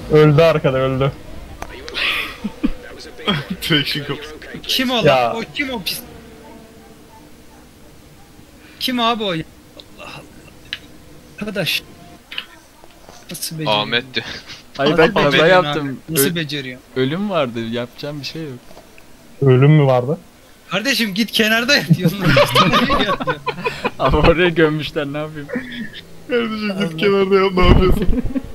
Öldü arkada öldü. Traction kapısı. Kim o Ya. lan? O kim o pis? Kim abi o? Allah Allah. Arkadaş. Nasıl beceriyor? Ahmet diyor. Hayır ben kaza beceriyorsun yaptım. abi? Nasıl beceriyor? Ölüm vardı. Yapacağım bir şey yok. Ölüm mü vardı? Kardeşim git kenarda yat. Yolun ortasında yat ya. Ama oraya gömmüşler, ne yapayım? Kardeşim git kenarda yap, ne yapıyorsun?